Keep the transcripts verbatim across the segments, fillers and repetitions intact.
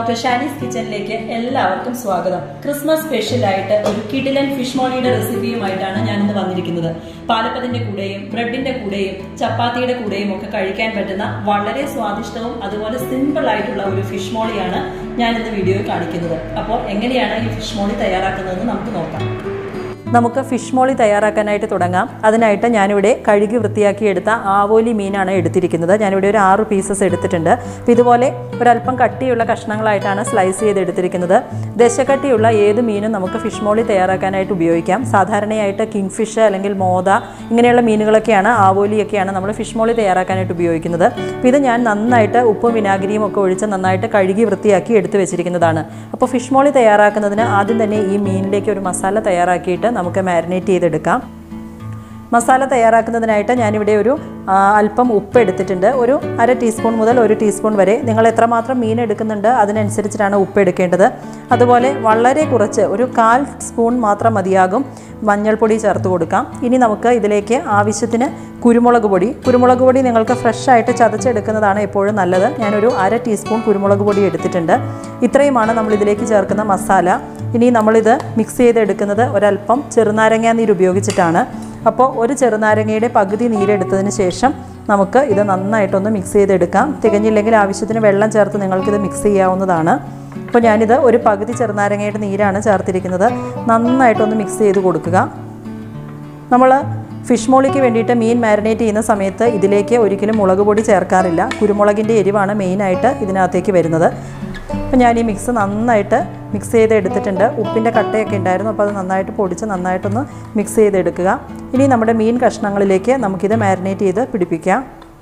Doctor Shani's കിച്ചണിലേക്ക് എല്ലാവർക്കും സ്വാഗതം. ക്രിസ്മസ് സ്പെഷ്യൽ ആയിട്ട് ഒരു കിടിലൻ ഫിഷ് മോളിയുടെ റെസിപ്പിയുമായിട്ടാണ് ഞാൻ ഇന്ന് വന്നിരിക്കുന്നത്. പാലപ്പത്തിന്റെ കൂടെയും ബ്രെഡിന്റെ കൂടെയും ചപ്പാത്തിയുടെ കൂടെയും ഒക്കെ കഴിക്കാൻ പറ്റുന്ന വളരെ സ്വാദിഷ്ടവും അതുപോലെ സിമ്പിൾ ആയിട്ടുള്ള ഒരു ഫിഷ് മോളിയാണ് ഞാൻ ഇന്ന് വീഡിയോയിൽ കാണിക്കുന്നത്. അപ്പോൾ എങ്ങനെയാണ് ഈ ഫിഷ് മോളി തയ്യാറാക്കുന്നതെന്ന് നമുക്ക് നോക്കാം. നമുക്ക് ഫിഷ് മോളി തയ്യാറാക്കാനായിട്ട് തുടങ്ങാം. അതിനായിട്ട് ഞാനിവിടെ കഴുകി വൃത്തിയാക്കിയെടുത്ത ആവോലി മീനാണ് എടുത്തിരിക്കുന്നത്. ഞാനിവിടെ ഒരു ആറ് പീസസ് എടുത്തിട്ടുണ്ട്. അപ്പോൾ ഇതുപോലെ ഒരല്പം കട്ടിയുള്ള കഷ്ണങ്ങളായിട്ടാണ് സ്ലൈസ് ചെയ്തെടുത്തിരിക്കുന്നത്. ദശക്കട്ടിയുള്ള ഏത് മീനും നമുക്ക് ഫിഷ് മോളി തയ്യാറാക്കാനായിട്ട് ഉപയോഗിക്കാം. സാധാരണയായിട്ട് കിങ് ഫിഷ് അല്ലെങ്കിൽ മോത ഇങ്ങനെയുള്ള മീനുകളൊക്കെയാണ്, ആവോലിയൊക്കെയാണ് നമ്മൾ ഫിഷ് മോളി തയ്യാറാക്കാനായിട്ട് ഉപയോഗിക്കുന്നത്. അപ്പോൾ ഇത് ഞാൻ നന്നായിട്ട് ഉപ്പും വിനാഗിരിയും ഒക്കെ ഒഴിച്ച് നന്നായിട്ട് കഴുകി വൃത്തിയാക്കി എടുത്തു വെച്ചിരിക്കുന്നതാണ്. അപ്പോൾ ഫിഷ് മോളി തയ്യാറാക്കുന്നതിന് ആദ്യം തന്നെ ഈ മീനിലേക്ക് ഒരു മസാല തയ്യാറാക്കിയിട്ട് നമുക്ക് മാരിനേറ്റ് ചെയ്തെടുക്കാം. മസാല തയ്യാറാക്കുന്നതിനായിട്ട് ഞാനിവിടെ ഒരു അല്പം ഉപ്പ് എടുത്തിട്ടുണ്ട്. ഒരു അര ടീസ്പൂൺ മുതൽ ഒരു ടീസ്പൂൺ വരെ, നിങ്ങൾ എത്രമാത്രം മീൻ എടുക്കുന്നുണ്ട് അതിനനുസരിച്ചിട്ടാണ് ഉപ്പ് എടുക്കേണ്ടത്. അതുപോലെ വളരെ കുറച്ച് ഒരു കാൽ സ്പൂൺ മാത്രം മതിയാകും മഞ്ഞൾപ്പൊടി ചേർത്ത് കൊടുക്കാം. ഇനി നമുക്ക് ഇതിലേക്ക് ആവശ്യത്തിന് കുരുമുളക് പൊടി കുരുമുളക് പൊടി നിങ്ങൾക്ക് ഫ്രഷ് ആയിട്ട് ചതച്ചെടുക്കുന്നതാണ് എപ്പോഴും നല്ലത്. ഞാനൊരു അര ടീസ്പൂൺ കുരുമുളക് പൊടി എടുത്തിട്ടുണ്ട്. ഇത്രയുമാണ് നമ്മൾ ഇതിലേക്ക് ചേർക്കുന്ന മസാല. ഇനി നമ്മളിത് മിക്സ് ചെയ്തെടുക്കുന്നത് ഒരല്പം ചെറുനാരങ്ങ നീര് ഉപയോഗിച്ചിട്ടാണ്. അപ്പോൾ ഒരു ചെറുനാരങ്ങയുടെ പകുതി നീരെടുത്തതിന് ശേഷം നമുക്ക് ഇത് നന്നായിട്ടൊന്ന് മിക്സ് ചെയ്തെടുക്കാം. തികഞ്ഞില്ലെങ്കിൽ ആവശ്യത്തിന് വെള്ളം ചേർത്ത് നിങ്ങൾക്കിത് മിക്സ് ചെയ്യാവുന്നതാണ്. അപ്പോൾ ഞാനിത് ഒരു പകുതി ചെറുനാരങ്ങയുടെ നീരാണ് ചേർത്തിരിക്കുന്നത്. നന്നായിട്ടൊന്ന് മിക്സ് ചെയ്ത് കൊടുക്കുക. നമ്മൾ ഫിഷ് മോളിക്ക് വേണ്ടിയിട്ട് മീൻ മാരിനേറ്റ് ചെയ്യുന്ന സമയത്ത് ഇതിലേക്ക് ഒരിക്കലും മുളക് പൊടി ചേർക്കാറില്ല. കുരുമുളകിൻ്റെ എരിവാണ് മെയിനായിട്ട് ഇതിനകത്തേക്ക് വരുന്നത്. അപ്പോൾ ഞാൻ ഈ മിക്സ് നന്നായിട്ട് മിക്സ് ചെയ്ത് എടുത്തിട്ടുണ്ട്. ഉപ്പിൻ്റെ കട്ടയൊക്കെ ഉണ്ടായിരുന്നു, അപ്പോൾ അത് നന്നായിട്ട് പൊടിച്ച് നന്നായിട്ടൊന്ന് മിക്സ് ചെയ്തെടുക്കുക. ഇനി നമ്മുടെ മീൻ കഷ്ണങ്ങളിലേക്ക് നമുക്കിത് മാരിനേറ്റ് ചെയ്ത് പിടിപ്പിക്കാം.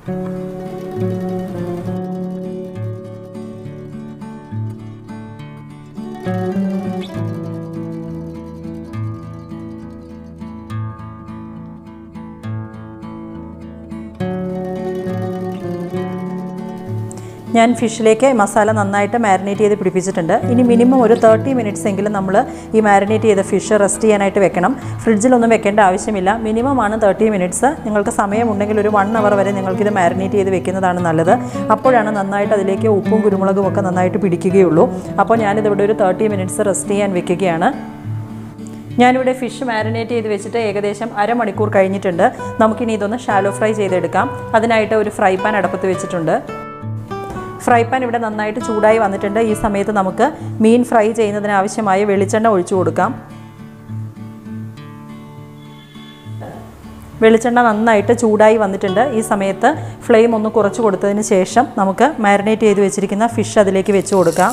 ഞാൻ ഫിഷിലേക്ക് മസാല നന്നായിട്ട് മാരിനേറ്റ് ചെയ്ത് പിടിപ്പിച്ചിട്ടുണ്ട്. ഇനി മിനിമം ഒരു തേർട്ടി മിനിറ്റ്സ് എങ്കിലും നമ്മൾ ഈ മാരിനേറ്റ് ചെയ്ത ഫിഷ് റെസ്റ്റ് ചെയ്യാനായിട്ട് വെക്കണം. ഫ്രിഡ്ജിലൊന്നും വെക്കേണ്ട ആവശ്യമില്ല. മിനിമം ആണ് തേർട്ടി മിനിറ്റ്സ്. നിങ്ങൾക്ക് സമയമുണ്ടെങ്കിൽ ഒരു വൺ അവർ വരെ നിങ്ങൾക്കിത് മാരിനേറ്റ് ചെയ്ത് വെക്കുന്നതാണ് നല്ലത്. അപ്പോഴാണ് നന്നായിട്ട് അതിലേക്ക് ഉപ്പും കുരുമുളകും ഒക്കെ നന്നായിട്ട് പിടിക്കുകയുള്ളൂ. അപ്പോൾ ഞാനിതിവിടെ ഒരു തേർട്ടി മിനിറ്റ്സ് റെസ്റ്റ് ചെയ്യാൻ വെക്കുകയാണ്. ഞാനിവിടെ ഫിഷ് മാരിനേറ്റ് ചെയ്ത് വെച്ചിട്ട് ഏകദേശം അരമണിക്കൂർ കഴിഞ്ഞിട്ടുണ്ട്. നമുക്കിനി ഇതൊന്ന് ഷാലോ ഫ്രൈ ചെയ്തെടുക്കാം. അതിനായിട്ട് ഒരു ഫ്രൈ പാൻ അടുപ്പത്ത് വെച്ചിട്ടുണ്ട്. ഫ്രൈ പാൻ ഇവിടെ നന്നായിട്ട് ചൂടായി വന്നിട്ടുണ്ട്. ഈ സമയത്ത് നമുക്ക് മീൻ ഫ്രൈ ചെയ്യുന്നതിന് ആവശ്യമായ വെളിച്ചെണ്ണ ഒഴിച്ചു കൊടുക്കാം. വെളിച്ചെണ്ണ നന്നായിട്ട് ചൂടായി വന്നിട്ടുണ്ട്. ഈ സമയത്ത് ഫ്ലെയിം ഒന്ന് കുറച്ച് കൊടുത്തതിന് ശേഷം നമുക്ക് മാരിനേറ്റ് ചെയ്ത് വെച്ചിരിക്കുന്ന ഫിഷ് അതിലേക്ക് വെച്ച് കൊടുക്കാം.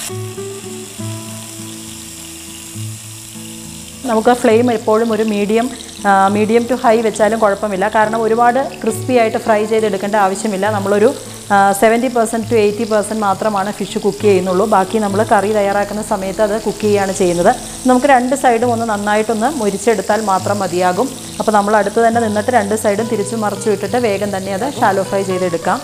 നമുക്ക് ഫ്ലെയിം എപ്പോഴും ഒരു മീഡിയം മീഡിയം ടു ഹൈ വെച്ചാലും കുഴപ്പമില്ല. കാരണം ഒരുപാട് ക്രിസ്പി ആയിട്ട് ഫ്രൈ ചെയ്തെടുക്കേണ്ട ആവശ്യമില്ല. നമ്മളൊരു seventy percent to eighty percent മാത്രമാണ് ഫിഷ് കുക്ക് ചെയ്യുന്നുള്ളൂ. ബാക്കി നമ്മൾ കറി തയ്യാറാക്കുന്ന സമയത്ത് അത് കുക്ക് ചെയ്യുകയാണ് ചെയ്യുന്നത്. നമുക്ക് രണ്ട് സൈഡും ഒന്ന് നന്നായിട്ടൊന്ന് മുരിച്ചെടുത്താൽ മാത്രം മതിയാകും. അപ്പോൾ നമ്മൾ അടുത്ത് തന്നെ നിന്നിട്ട് രണ്ട് സൈഡും തിരിച്ചു മറിച്ചു വിട്ടിട്ട് വേഗം തന്നെ അത് ഷാലോ ഫ്രൈ ചെയ്തെടുക്കാം.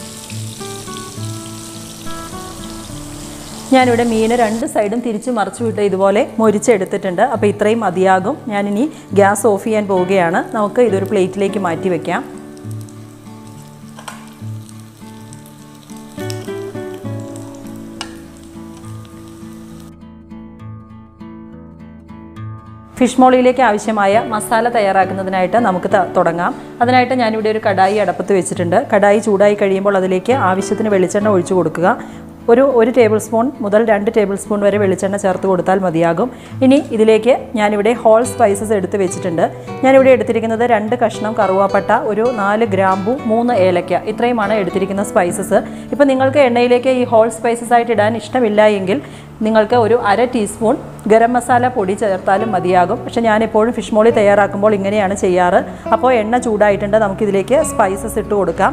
ഞാനിവിടെ മീൻ രണ്ട് സൈഡും തിരിച്ചു മറിച്ചു വിട്ട് ഇതുപോലെ മുരിച്ചെടുത്തിട്ടുണ്ട്. അപ്പോൾ ഇത്രയും മതിയാകും. ഞാനിനി ഗ്യാസ് ഓഫ് ചെയ്യാൻ പോവുകയാണ്. നമുക്ക് ഇതൊരു പ്ലേറ്റിലേക്ക് മാറ്റി വയ്ക്കാം. ഫിഷ് മോളിയിലേക്ക് ആവശ്യമായ മസാല തയ്യാറാക്കുന്നതിനായിട്ട് നമുക്ക് തുടങ്ങാം. അതിനായിട്ട് ഞാനിവിടെ ഒരു കടായി അടുപ്പത്ത് വെച്ചിട്ടുണ്ട്. കടായി ചൂടായി കഴിയുമ്പോൾ അതിലേക്ക് ആവശ്യത്തിന് വെളിച്ചെണ്ണ ഒഴിച്ചു കൊടുക്കുക. ഒരു ഒരു ടേബിൾ സ്പൂൺ മുതൽ രണ്ട് ടേബിൾ സ്പൂൺ വരെ വെളിച്ചെണ്ണ ചേർത്ത് കൊടുത്താൽ മതിയാകും. ഇനി ഇതിലേക്ക് ഞാനിവിടെ ഹോൾ സ്പൈസസ് എടുത്ത് വെച്ചിട്ടുണ്ട്. ഞാനിവിടെ എടുത്തിരിക്കുന്നത് രണ്ട് കഷ്ണം കറുവാപ്പട്ട, ഒരു നാല് ഗ്രാമ്പു, മൂന്ന് ഏലക്ക, ഇത്രയുമാണ് എടുത്തിരിക്കുന്ന സ്പൈസസ്. ഇപ്പോൾ നിങ്ങൾക്ക് എണ്ണയിലേക്ക് ഈ ഹോൾ സ്പൈസസ് ആയിട്ട് ഇടാൻ ഇഷ്ടമില്ല എങ്കിൽ നിങ്ങൾക്ക് ഒരു അര ടീസ്പൂൺ ഗരം മസാല പൊടി ചേർത്താലും മതിയാകും. പക്ഷേ ഞാനെപ്പോഴും ഫിഷ് മോളി തയ്യാറാക്കുമ്പോൾ ഇങ്ങനെയാണ് ചെയ്യാറ്. അപ്പോൾ എണ്ണ ചൂടായിട്ടുണ്ട്. നമുക്കിതിലേക്ക് സ്പൈസസ് ഇട്ട് കൊടുക്കാം.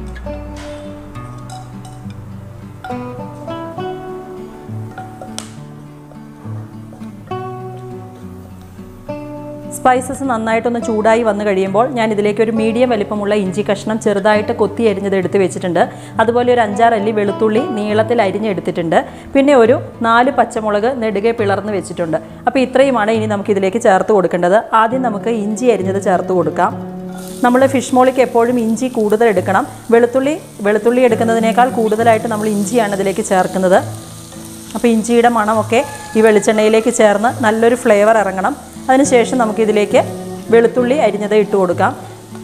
സ്പൈസസ് നന്നായിട്ടൊന്ന് ചൂടായി വന്നു കഴിയുമ്പോൾ ഞാൻ ഇതിലേക്ക് ഒരു മീഡിയം വലിപ്പമുള്ള ഇഞ്ചി കഷ്ണം ചെറുതായിട്ട് കൊത്തി അരിഞ്ഞത് എടുത്ത് വെച്ചിട്ടുണ്ട്. അതുപോലെ ഒരു അഞ്ചാറ് അല്ലി വെളുത്തുള്ളി നീളത്തിൽ അരിഞ്ഞെടുത്തിട്ടുണ്ട്. പിന്നെ ഒരു നാല് പച്ചമുളക് നെടുകെ പിളർന്ന് വെച്ചിട്ടുണ്ട്. അപ്പോൾ ഇത്രയുമാണ് ഇനി നമുക്കിതിലേക്ക് ചേർത്ത് കൊടുക്കേണ്ടത്. ആദ്യം നമുക്ക് ഇഞ്ചി അരിഞ്ഞത് ചേർത്ത് കൊടുക്കാം. നമ്മൾ ഫിഷ് മോളിക്ക് എപ്പോഴും ഇഞ്ചി കൂടുതൽ എടുക്കണം. വെളുത്തുള്ളി വെളുത്തുള്ളി എടുക്കുന്നതിനേക്കാൾ കൂടുതലായിട്ട് നമ്മൾ ഇഞ്ചിയാണ് ഇതിലേക്ക് ചേർക്കുന്നത്. അപ്പോൾ ഇഞ്ചിയുടെ മണമൊക്കെ ഈ വെളിച്ചെണ്ണയിലേക്ക് ചേർന്ന് നല്ലൊരു ഫ്ലേവർ ഇറങ്ങണം. അതിനുശേഷം നമുക്കിതിലേക്ക് വെളുത്തുള്ളി അരിഞ്ഞത് ഇട്ട് കൊടുക്കാം.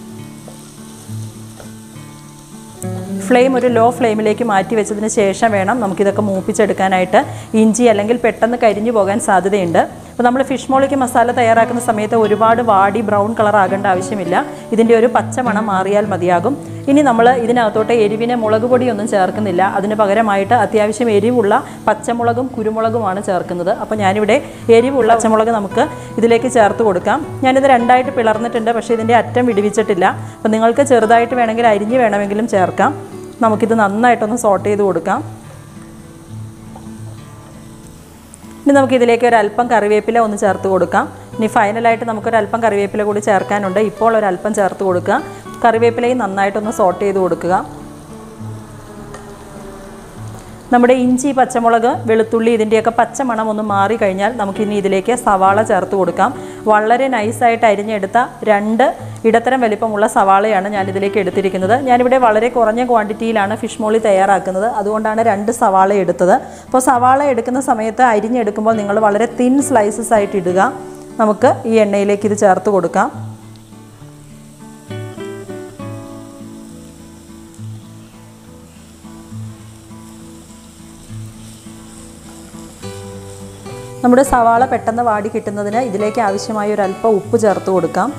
ഫ്ലെയിം ഒരു ലോ ഫ്ലെയിമിലേക്ക് മാറ്റി വെച്ചതിന് ശേഷം വേണം നമുക്കിതൊക്കെ മൂപ്പിച്ചെടുക്കാനായിട്ട്. ഇഞ്ചി അല്ലെങ്കിൽ പെട്ടെന്ന് കരിഞ്ഞു പോകാൻ സാധ്യതയുണ്ട്. അപ്പോൾ നമ്മൾ ഫിഷ് മോളിക്ക് മസാല തയ്യാറാക്കുന്ന സമയത്ത് ഒരുപാട് വാടി ബ്രൗൺ കളർ ആകേണ്ട ആവശ്യമില്ല. ഇതിൻ്റെ ഒരു പച്ചമണം മാറിയാൽ മതിയാകും. ഇനി നമ്മൾ ഇതിനകത്തോട്ട് എരിവിന് മുളക് പൊടിയൊന്നും ചേർക്കുന്നില്ല. അതിന് പകരമായിട്ട് അത്യാവശ്യം എരിവുള്ള പച്ചമുളകും കുരുമുളകുമാണ് ചേർക്കുന്നത്. അപ്പോൾ ഞാനിവിടെ എരിവുള്ള പച്ചമുളക് നമുക്ക് ഇതിലേക്ക് ചേർത്ത് കൊടുക്കാം. ഞാനിത് രണ്ടായിട്ട് പിളർന്നിട്ടുണ്ട്, പക്ഷേ ഇതിൻ്റെ അറ്റം വിടുവിച്ചിട്ടില്ല. അപ്പോൾ നിങ്ങൾക്ക് ചെറുതായിട്ട് വേണമെങ്കിൽ അരിഞ്ഞ് വേണമെങ്കിലും ചേർക്കാം. നമുക്കിത് നന്നായിട്ടൊന്ന് സോട്ട് ചെയ്ത് കൊടുക്കാം. ഇനി നമുക്കിതിലേക്ക് ഒരല്പം കറിവേപ്പില ഒന്ന് ചേർത്ത് കൊടുക്കാം. ഇനി ഫൈനലായിട്ട് നമുക്കൊരല്പം കറിവേപ്പില കൂടി ചേർക്കാനുണ്ട്. ഇപ്പോൾ ഒരല്പം ചേർത്ത് കൊടുക്കുക. കറിവേപ്പിലയും നന്നായിട്ടൊന്ന് സോട്ട് ചെയ്ത് കൊടുക്കുക. നമ്മുടെ ഇഞ്ചി, പച്ചമുളക്, വെളുത്തുള്ളി ഇതിൻ്റെയൊക്കെ പച്ചമണം ഒന്ന് മാറിക്കഴിഞ്ഞാൽ നമുക്കിനി ഇതിലേക്ക് സവാള ചേർത്ത് കൊടുക്കാം. വളരെ നൈസായിട്ട് അരിഞ്ഞെടുത്ത രണ്ട് ഇടത്തരം വലിപ്പമുള്ള സവാളയാണ് ഞാനിതിലേക്ക് എടുത്തിരിക്കുന്നത്. ഞാനിവിടെ വളരെ കുറഞ്ഞ ക്വാണ്ടിറ്റിയിലാണ് ഫിഷ് മോളി തയ്യാറാക്കുന്നത്. അതുകൊണ്ടാണ് രണ്ട് സവാള എടുത്തത്. അപ്പോൾ സവാള എടുക്കുന്ന സമയത്ത് അരിഞ്ഞെടുക്കുമ്പോൾ നിങ്ങൾ വളരെ തിൻ സ്ലൈസസ് ആയിട്ട് ഇടുക. നമുക്ക് ഈ എണ്ണയിലേക്ക് ഇത് ചേർത്ത് കൊടുക്കാം. നമ്മുടെ സവാള പെട്ടെന്ന് വാടി കിട്ടുന്നതിന് ഇതിലേക്ക് ആവശ്യമായ ഒരു അല്പം ഉപ്പ് ചേർത്ത് കൊടുക്കാം.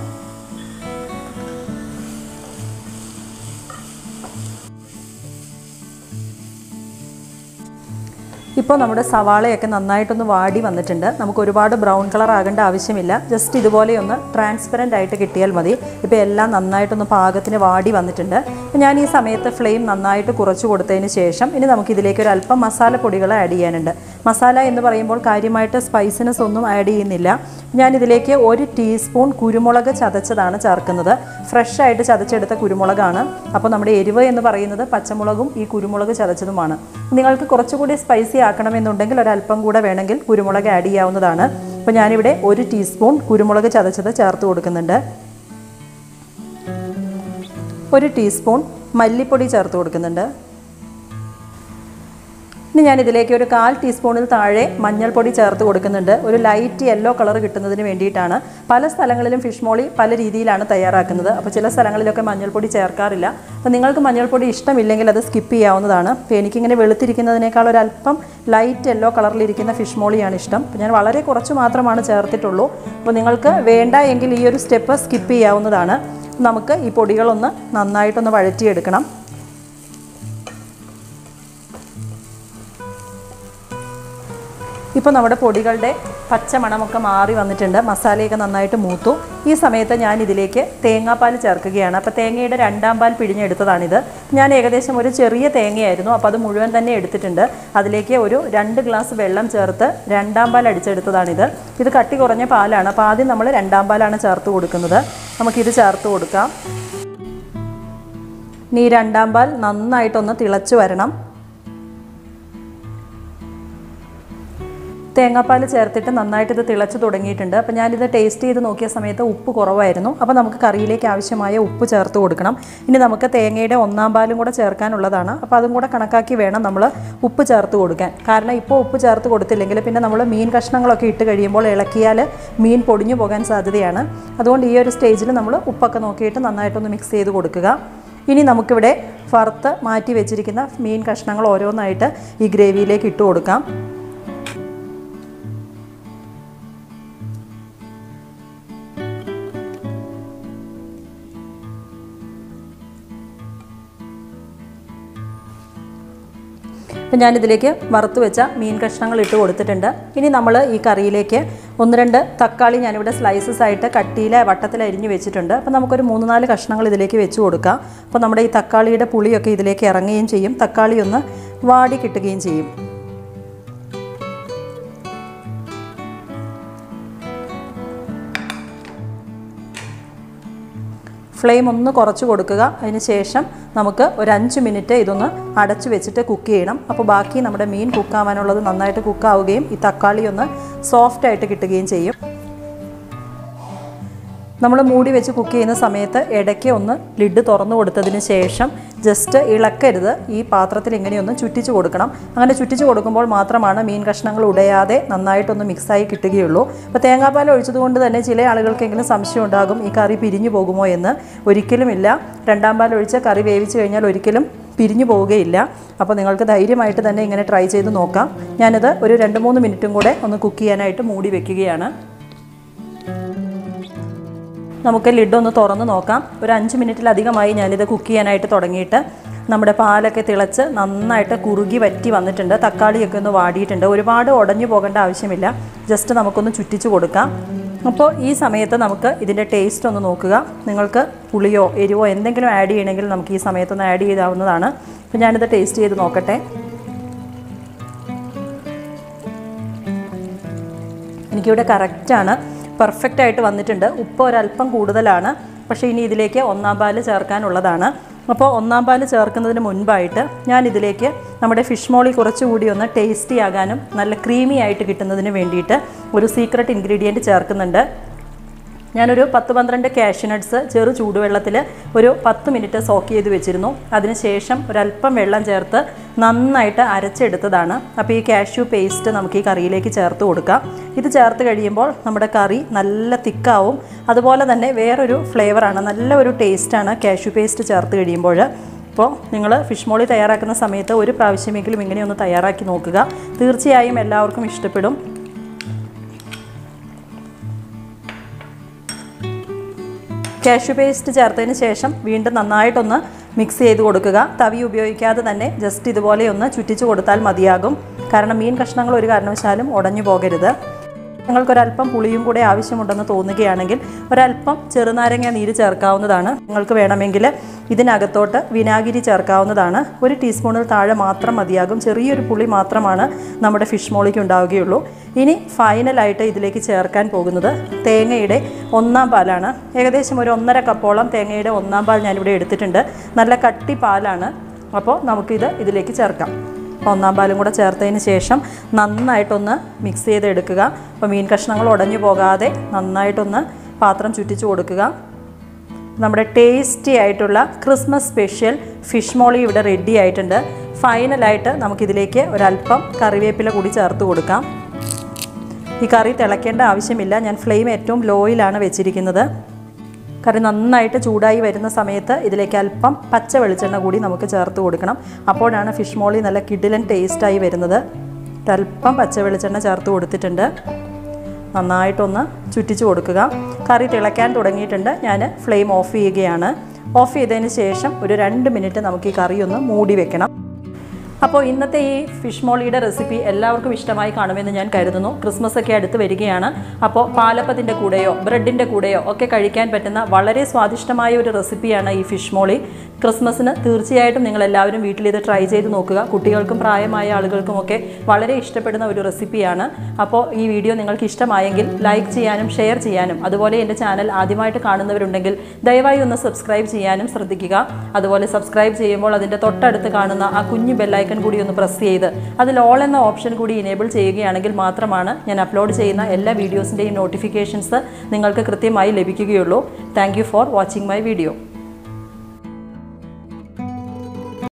ഇപ്പോൾ നമ്മുടെ സവാളയൊക്കെ നന്നായിട്ടൊന്ന് വാടി വന്നിട്ടുണ്ട്. നമുക്ക് ഒരുപാട് ബ്രൗൺ കളർ ആകേണ്ട ആവശ്യമില്ല. ജസ്റ്റ് ഇതുപോലെയൊന്ന് ട്രാൻസ്പെറൻ്റ് ആയിട്ട് കിട്ടിയാൽ മതി. ഇപ്പോൾ എല്ലാം നന്നായിട്ടൊന്ന് പാകത്തിന് വാടി വന്നിട്ടുണ്ട്. ഞാൻ ഈ സമയത്ത് ഫ്ലെയിം നന്നായിട്ട് കുറച്ച് കൊടുത്തതിന് ശേഷം ഇനി നമുക്കിതിലേക്ക് ഒരു അല്പം മസാലപ്പൊടികൾ ആഡ് ചെയ്യാനുണ്ട്. മസാല എന്ന് പറയുമ്പോൾ കാര്യമായിട്ട് സ്പൈസിനെസ് ഒന്നും ആഡ് ചെയ്യുന്നില്ല. ഞാനിതിലേക്ക് ഒരു ടീസ്പൂൺ കുരുമുളക് ചതച്ചതാണ് ചേർക്കുന്നത്. ഫ്രഷ് ആയിട്ട് ചതച്ചെടുത്ത കുരുമുളകാണ്. അപ്പോൾ നമ്മുടെ എരിവ് എന്ന് പറയുന്നത് പച്ചമുളകും ഈ കുരുമുളക് ചതച്ചതുമാണ്. നിങ്ങൾക്ക് കുറച്ചുകൂടി സ്പൈസി ആക്കണമെന്നുണ്ടെങ്കിൽ ഒരല്പം കൂടെ വേണമെങ്കിൽ കുരുമുളക് ആഡ് ചെയ്യാവുന്നതാണ്. അപ്പോൾ ഞാനിവിടെ ഒരു ടീസ്പൂൺ കുരുമുളക് ചതച്ചത് ചേർത്ത് കൊടുക്കുന്നുണ്ട്. ഒരു ടീസ്പൂൺ മല്ലിപ്പൊടി ചേർത്ത് കൊടുക്കുന്നുണ്ട്. ഇനി ഞാനിതിലേക്ക് ഒരു കാൽ ടീസ്പൂണിൽ താഴെ മഞ്ഞൾപ്പൊടി ചേർത്ത് കൊടുക്കുന്നുണ്ട്. ഒരു ലൈറ്റ് യെല്ലോ കളർ കിട്ടുന്നതിന് വേണ്ടിയിട്ടാണ്. പല സ്ഥലങ്ങളിലും ഫിഷ് മോളി പല രീതിയിലാണ് തയ്യാറാക്കുന്നത്. അപ്പോൾ ചില സ്ഥലങ്ങളിലൊക്കെ മഞ്ഞൾപ്പൊടി ചേർക്കാറില്ല. അപ്പോൾ നിങ്ങൾക്ക് മഞ്ഞൾപ്പൊടി ഇഷ്ടമില്ലെങ്കിൽ അത് സ്കിപ്പ് ചെയ്യാവുന്നതാണ്. അപ്പോൾ എനിക്കിങ്ങനെ വെളുത്തിരിക്കുന്നതിനേക്കാൾ ഒരല്പം ലൈറ്റ് യെല്ലോ കളറിലിരിക്കുന്ന ഫിഷ് മോളിയാണ് ഇഷ്ടം. അപ്പോൾ ഞാൻ വളരെ കുറച്ച് മാത്രമാണ് ചേർത്തിട്ടുള്ളൂ. അപ്പോൾ നിങ്ങൾക്ക് വേണ്ട എങ്കിൽ ഈ ഒരു സ്റ്റെപ്പ് സ്കിപ്പ് ചെയ്യാവുന്നതാണ്. നമുക്ക് ഈ പൊടികളൊന്ന് നന്നായിട്ടൊന്ന് വഴറ്റിയെടുക്കണം. ഇപ്പോൾ നമ്മുടെ പൊടികളുടെ പച്ചമണമൊക്കെ മാറി വന്നിട്ടുണ്ട്. മസാലയൊക്കെ നന്നായിട്ട് മൂത്തു. ഈ സമയത്ത് ഞാൻ ഇതിലേക്ക് തേങ്ങാപ്പാൽ ചേർക്കുകയാണ്. അപ്പോൾ തേങ്ങയുടെ രണ്ടാം പാൽ പിഴിഞ്ഞെടുത്തതാണിത്. ഞാൻ ഏകദേശം ഒരു ചെറിയ തേങ്ങയായിരുന്നു. അപ്പോൾ അത് മുഴുവൻ തന്നെ എടുത്തിട്ടുണ്ട്. അതിലേക്ക് ഒരു രണ്ട് ഗ്ലാസ് വെള്ളം ചേർത്ത് രണ്ടാം പാൽ അടിച്ചെടുത്തതാണിത്. ഇത് കട്ടി കുറഞ്ഞ പാലാണ്. അപ്പോൾ ആദ്യം നമ്മൾ രണ്ടാം പാലാണ് ചേർത്ത് കൊടുക്കുന്നത്. നമുക്കിത് ചേർത്ത് കൊടുക്കാം. ഇനി ഈ രണ്ടാം പാൽ നന്നായിട്ടൊന്ന് തിളച്ച് വരണം. തേങ്ങാപ്പാൽ ചേർത്തിട്ട് നന്നായിട്ട് ഇത് തിളച്ച് തുടങ്ങിയിട്ടുണ്ട്. അപ്പോൾ ഞാനിത് ടേസ്റ്റ് ചെയ്ത് നോക്കിയ സമയത്ത് ഉപ്പ് കുറവായിരുന്നു. അപ്പോൾ നമുക്ക് കറിയിലേക്ക് ആവശ്യമായ ഉപ്പ് ചേർത്ത് കൊടുക്കണം. ഇനി നമുക്ക് തേങ്ങയുടെ ഒന്നാം പാലും കൂടെ ചേർക്കാനുള്ളതാണ്. അപ്പോൾ അതും കൂടെ കണക്കാക്കി വേണം നമ്മൾ ഉപ്പ് ചേർത്ത് കൊടുക്കാൻ. കാരണം ഇപ്പോൾ ഉപ്പ് ചേർത്ത് കൊടുത്തില്ലെങ്കിൽ പിന്നെ നമ്മൾ മീൻ കഷ്ണങ്ങളൊക്കെ ഇട്ട് കഴിയുമ്പോൾ ഇളക്കിയാൽ മീൻ പൊടിഞ്ഞു പോകാൻ സാധ്യതയാണ്. അതുകൊണ്ട് ഈ ഒരു സ്റ്റേജിൽ നമ്മൾ ഉപ്പൊക്കെ നോക്കിയിട്ട് നന്നായിട്ടൊന്ന് മിക്സ് ചെയ്ത് കൊടുക്കുക. ഇനി നമുക്കിവിടെ വറുത്ത് മാറ്റി വെച്ചിരിക്കുന്ന മീൻ കഷ്ണങ്ങൾ ഓരോന്നായിട്ട് ഈ ഗ്രേവിയിലേക്ക് ഇട്ട് കൊടുക്കാം. അപ്പോൾ ഞാനിതിലേക്ക് വറുത്ത് വെച്ച മീൻ കഷ്ണങ്ങൾ ഇട്ട് കൊടുത്തിട്ടുണ്ട്. ഇനി നമ്മൾ ഈ കറിയിലേക്ക് ഒന്ന് രണ്ട് തക്കാളി ഞാനിവിടെ സ്ലൈസസ് ആയിട്ട് കട്ടിയിൽ വട്ടത്തിൽ അരിഞ്ഞ് വെച്ചിട്ടുണ്ട്. അപ്പോൾ നമുക്കൊരു മൂന്ന് നാല് കഷ്ണങ്ങൾ ഇതിലേക്ക് വെച്ച് കൊടുക്കാം. അപ്പോൾ നമ്മുടെ ഈ തക്കാളിയുടെ പുളിയൊക്കെ ഇതിലേക്ക് ഇറങ്ങുകയും ചെയ്യും. തക്കാളി ഒന്ന് വാടി കിട്ടുകയും ചെയ്യും. ഫ്ലെയിം ഒന്ന് കുറച്ച് കൊടുക്കുക. അതിന് ശേഷം നമുക്ക് ഒരു അഞ്ച് മിനിറ്റ് ഇതൊന്ന് അടച്ചു വെച്ചിട്ട് കുക്ക് ചെയ്യണം. അപ്പോൾ ബാക്കി നമ്മുടെ മീൻ കുക്കാവാനുള്ളത് നന്നായിട്ട് കുക്കാവുകയും ഈ തക്കാളി ഒന്ന് സോഫ്റ്റായിട്ട് കിട്ടുകയും ചെയ്യും. നമ്മൾ മൂടി വെച്ച് കുക്ക് ചെയ്യുന്ന സമയത്ത് ഇടയ്ക്ക് ഒന്ന് ലിഡ് തുറന്നു കൊടുത്തതിന് ശേഷം ജസ്റ്റ് ഇളക്കരുത്. ഈ പാത്രത്തിൽ ഇങ്ങനെയൊന്ന് ചുറ്റിച്ച് കൊടുക്കണം. അങ്ങനെ ചുറ്റിച്ച് കൊടുക്കുമ്പോൾ മാത്രമാണ് മീൻ കഷ്ണങ്ങൾ ഉടയാതെ നന്നായിട്ടൊന്ന് മിക്സായി കിട്ടുകയുള്ളൂ. അപ്പോൾ തേങ്ങാപ്പാൽ ഒഴിച്ചതുകൊണ്ട് തന്നെ ചില ആളുകൾക്കെങ്കിലും സംശയം ഉണ്ടാകും ഈ കറി പിരിഞ്ഞു പോകുമോ എന്ന്. ഒരിക്കലുമില്ല. രണ്ടാം പാൽ ഒഴിച്ച് കറി വേവിച്ച് കഴിഞ്ഞാൽ ഒരിക്കലും പിരിഞ്ഞു പോവുകയില്ല. അപ്പോൾ നിങ്ങൾക്ക് ധൈര്യമായിട്ട് തന്നെ ഇങ്ങനെ ട്രൈ ചെയ്ത് നോക്കാം. ഞാനിത് ഒരു രണ്ട് മൂന്ന് മിനിറ്റും കൂടെ ഒന്ന് കുക്ക് ചെയ്യാനായിട്ട് മൂടി വെക്കുകയാണ്. നമുക്ക് ലിഡൊന്ന് തുറന്ന് നോക്കാം. ഒരു അഞ്ച് മിനിറ്റിലധികമായി ഞാനിത് കുക്ക് ചെയ്യാനായിട്ട് തുടങ്ങിയിട്ട്. നമ്മുടെ പാലൊക്കെ തിളച്ച് നന്നായിട്ട് കുറുകി വറ്റി വന്നിട്ടുണ്ട്. തക്കാളിയൊക്കെ ഒന്ന് വാടിയിട്ടുണ്ട്. ഒരുപാട് ഉടഞ്ഞു പോകേണ്ട ആവശ്യമില്ല. ജസ്റ്റ് നമുക്കൊന്ന് ചുറ്റിച്ച് കൊടുക്കാം. അപ്പോൾ ഈ സമയത്ത് നമുക്ക് ഇതിൻ്റെ ടേസ്റ്റ് ഒന്ന് നോക്കുക. നിങ്ങൾക്ക് പുളിയോ എരിവോ എന്തെങ്കിലും ആഡ് ചെയ്യണമെങ്കിൽ നമുക്ക് ഈ സമയത്തൊന്ന് ആഡ് ചെയ്താവുന്നതാണ്. അപ്പോൾ ഞാനിത് ടേസ്റ്റ് ചെയ്ത് നോക്കട്ടെ. എനിക്കിവിടെ കറക്റ്റാണ്, പെർഫെക്റ്റായിട്ട് വന്നിട്ടുണ്ട്. ഉപ്പ് ഒരല്പം കൂടുതലാണ്, പക്ഷേ ഇനി ഇതിലേക്ക് ഒന്നാം പാല് ചേർക്കാനുള്ളതാണ്. അപ്പോൾ ഒന്നാം പാല് ചേർക്കുന്നതിന് മുൻപായിട്ട് ഞാൻ ഇതിലേക്ക് നമ്മുടെ ഫിഷ് മോളി കുറച്ചുകൂടി ഒന്ന് ടേസ്റ്റി ആകാനും നല്ല ക്രീമി ആയിട്ട് കിട്ടുന്നതിന് വേണ്ടിയിട്ട് ഒരു സീക്രട്ട് ഇൻഗ്രീഡിയൻറ്റ് ചേർക്കുന്നുണ്ട്. ഞാനൊരു പത്ത് പന്ത്രണ്ട് കാഷ്യൂ നട്ട്സ് ചെറു ചൂടുവെള്ളത്തിൽ ഒരു പത്ത് മിനിറ്റ് സോക്ക് ചെയ്ത് വെച്ചിരുന്നു. അതിനുശേഷം ഒരല്പം വെള്ളം ചേർത്ത് നന്നായിട്ട് അരച്ചെടുത്തതാണ്. അപ്പോൾ ഈ കാഷ്യൂ പേസ്റ്റ് നമുക്ക് ഈ കറിയിലേക്ക് ചേർത്ത് കൊടുക്കാം. ഇത് ചേർത്ത് കഴിയുമ്പോൾ നമ്മുടെ കറി നല്ല തിക്കാവും. അതുപോലെ തന്നെ വേറൊരു ഫ്ലേവറാണ്, നല്ല ഒരു ടേസ്റ്റാണ് കാഷ്യൂ പേസ്റ്റ് ചേർത്ത് കഴിയുമ്പോൾ. അപ്പോൾ നിങ്ങൾ ഫിഷ് മോളി തയ്യാറാക്കുന്ന സമയത്ത് ഒരു പ്രാവശ്യമെങ്കിലും ഇങ്ങനെ ഒന്ന് തയ്യാറാക്കി നോക്കുക. തീർച്ചയായും എല്ലാവർക്കും ഇഷ്ടപ്പെടും. കാഷ്യൂ പേസ്റ്റ് ചേർത്തതിന് ശേഷം വീണ്ടും നന്നായിട്ടൊന്ന് മിക്സ് ചെയ്ത് കൊടുക്കുക. തവി ഉപയോഗിക്കാതെ തന്നെ ജസ്റ്റ് ഇതുപോലെ ഒന്ന് ചുറ്റിച്ച് കൊടുത്താൽ മതിയാകും. കാരണം മീൻ കഷ്ണങ്ങൾ ഒരു കാരണവശാലും ഉടഞ്ഞു പോകരുത്. നിങ്ങൾക്കൊരല്പം പുളിയും കൂടെ ആവശ്യമുണ്ടെന്ന് തോന്നുകയാണെങ്കിൽ ഒരല്പം ചെറുനാരങ്ങ നീര് ചേർക്കാവുന്നതാണ്. നിങ്ങൾക്ക് വേണമെങ്കിൽ ഇതിനകത്തോട്ട് വിനാഗിരി ചേർക്കാവുന്നതാണ്. ഒരു ടീസ്പൂണിൽ താഴെ മാത്രം മതിയാകും. ചെറിയൊരു പുളി മാത്രമാണ് നമ്മുടെ ഫിഷ് മോളിക്ക് ഉണ്ടാവുകയുള്ളൂ. ഇനി ഫൈനലായിട്ട് ഇതിലേക്ക് ചേർക്കാൻ പോകുന്നത് തേങ്ങയുടെ ഒന്നാം പാലാണ്. ഏകദേശം ഒരു ഒന്നര കപ്പോളം തേങ്ങയുടെ ഒന്നാം പാൽ ഞാനിവിടെ എടുത്തിട്ടുണ്ട്. നല്ല കട്ടി പാലാണ്. അപ്പോൾ നമുക്കിത് ഇതിലേക്ക് ചേർക്കാം. ഒന്നാം പാലും കൂടെ ചേർത്തതിന് ശേഷം നന്നായിട്ടൊന്ന് മിക്സ് ചെയ്തെടുക്കുക. അപ്പോൾ മീൻ കഷ്ണങ്ങൾ ഉടഞ്ഞു പോകാതെ നന്നായിട്ടൊന്ന് പാത്രം ചുറ്റിച്ച് കൊടുക്കുക. നമ്മുടെ ടേസ്റ്റി ആയിട്ടുള്ള ക്രിസ്മസ് സ്പെഷ്യൽ ഫിഷ് മോളി ഇവിടെ റെഡി ആയിട്ടുണ്ട്. ഫൈനലായിട്ട് നമുക്കിതിലേക്ക് ഒരല്പം കറിവേപ്പില കൂടി ചേർത്ത് കൊടുക്കാം. ഈ കറി തിളയ്ക്കേണ്ട ആവശ്യമില്ല. ഞാൻ ഫ്ലെയിം ഏറ്റവും ലോയിലാണ് വെച്ചിരിക്കുന്നത്. കറി നന്നായിട്ട് ചൂടായി വരുന്ന സമയത്ത് ഇതിലേക്ക് അല്പം പച്ച വെളിച്ചെണ്ണ കൂടി നമുക്ക് ചേർത്ത് കൊടുക്കണം. അപ്പോഴാണ് ഫിഷ് മോളി നല്ല കിടിലൻ ടേസ്റ്റായി വരുന്നത്. ഒരല്പം പച്ച വെളിച്ചെണ്ണ ചേർത്ത് കൊടുത്തിട്ടുണ്ട്. നന്നായിട്ടൊന്ന് ചുറ്റിച്ച് കൊടുക്കുക. കറി തിളയ്ക്കാൻ തുടങ്ങിയിട്ടുണ്ട്. ഞാൻ ഫ്ലെയിം ഓഫ് ചെയ്യുകയാണ്. ഓഫ് ചെയ്തതിന് ശേഷം ഒരു രണ്ട് മിനിറ്റ് നമുക്ക് ഈ കറി ഒന്ന് മൂടി വെക്കണം. അപ്പോൾ ഇന്നത്തെ ഈ ഫിഷ് മോളിയുടെ റെസിപ്പി എല്ലാവർക്കും ഇഷ്ടമായി കാണുമെന്ന് ഞാൻ കരുതുന്നു. ക്രിസ്മസ് ഒക്കെ അടുത്ത് വരികയാണ്. അപ്പോൾ പാലപ്പത്തിൻ്റെ കൂടെയോ ബ്രെഡിൻ്റെ കൂടെയോ ഒക്കെ കഴിക്കാൻ പറ്റുന്ന വളരെ സ്വാദിഷ്ടമായ ഒരു റെസിപ്പിയാണ് ഈ ഫിഷ് മോളി. ക്രിസ്മസിന് തീർച്ചയായിട്ടും നിങ്ങളെല്ലാവരും വീട്ടിലിത് ട്രൈ ചെയ്ത് നോക്കുക. കുട്ടികൾക്കും പ്രായമായ ആളുകൾക്കുമൊക്കെ വളരെ ഇഷ്ടപ്പെടുന്ന ഒരു റെസിപ്പിയാണ്. അപ്പോൾ ഈ വീഡിയോ നിങ്ങൾക്ക് ഇഷ്ടമായെങ്കിൽ ലൈക്ക് ചെയ്യാനും ഷെയർ ചെയ്യാനും, അതുപോലെ എൻ്റെ ചാനൽ ആദ്യമായിട്ട് കാണുന്നവരുണ്ടെങ്കിൽ ദയവായി ഒന്ന് സബ്സ്ക്രൈബ് ചെയ്യാനും ശ്രദ്ധിക്കുക. അതുപോലെ സബ്സ്ക്രൈബ് ചെയ്യുമ്പോൾ അതിൻ്റെ തൊട്ടടുത്ത് കാണുന്ന ആ കുഞ്ഞു ബെല്ലൈക്കൺ കൂടി ഒന്ന് പ്രസ് ചെയ്ത് അതിൽ ഓൾ എന്ന ഓപ്ഷൻ കൂടി ഇനേബിൾ ചെയ്യുകയാണെങ്കിൽ മാത്രമാണ് ഞാൻ അപ്ലോഡ് ചെയ്യുന്ന എല്ലാ വീഡിയോസിൻ്റെയും നോട്ടിഫിക്കേഷൻസ് നിങ്ങൾക്ക് കൃത്യമായി ലഭിക്കുകയുള്ളൂ. Thank you for watching my video.